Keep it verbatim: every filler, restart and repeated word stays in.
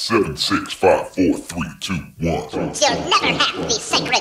Seven, six, five, four, three, two, one. You'll never have the sacred